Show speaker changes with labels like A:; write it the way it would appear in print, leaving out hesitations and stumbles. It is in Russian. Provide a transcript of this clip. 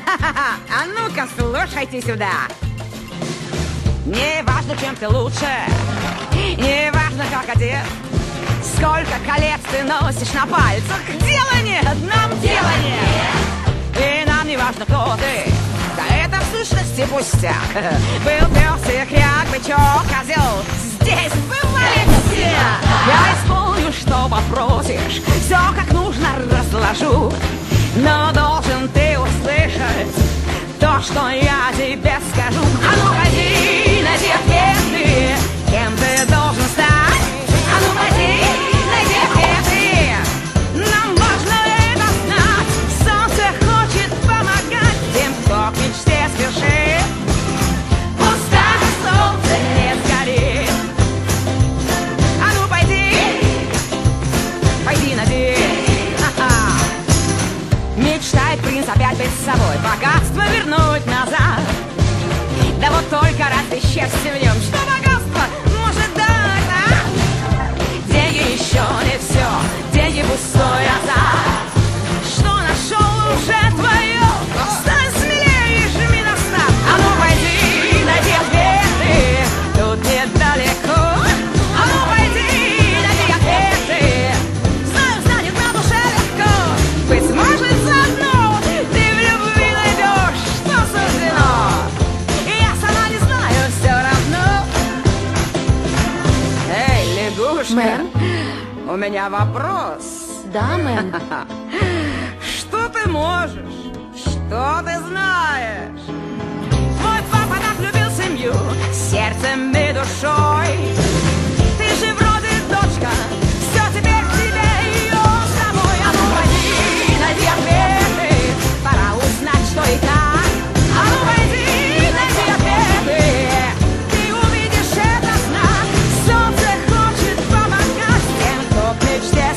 A: А ну-ка, слушайте сюда. Не важно, чем ты лучше, не важно, как одет, сколько колец ты носишь на пальцах. Дела нет, нам дела нет. И нам не важно, кто ты, да это в сущности пустяк. Был пес, хряк, бычок, козел, здесь бывали все. Я исполню, что попросишь, все как нужно разложу. Но должен ты услышать то, что я тебе скажу. А ну ходи, найди ответы, кем ты должен стать. А ну ходи, найди ответы, нам важно это знать. Солнце хочет помогать тем, кто к мечте спешит. Пустая солнце не сгорит. А ну пойди, пойди найди. Мечтает принц опять быть собой, богатство вернуть назад. Да вот только разве счастье в нем, что богатство может дать, а? Деньги еще не все, деньги пустой азарт. Что нашел уже твое, стань смелее и жми на старт. А ну пойди, найди ответы, тут недалеко. А ну пойди, найди ответы, знаю, станет на душе легко. Быть может, заодно ты в любви найдешь, что суждено. И я сама не знаю, все равно. Эй, лягушка,
B: Мэм?
A: у меня вопрос.
B: Да, мэм.
A: Что ты можешь? Что ты знаешь? Твой папа так любил семью, сердцем и душой. Ты же вроде дочка, все теперь тебе и он с тобой. А ну пойди, найди ответы, пора узнать, что и как. А ну пойди, найди ответы, ты увидишь это знак. Солнце хочет помогать тем, кто к мечте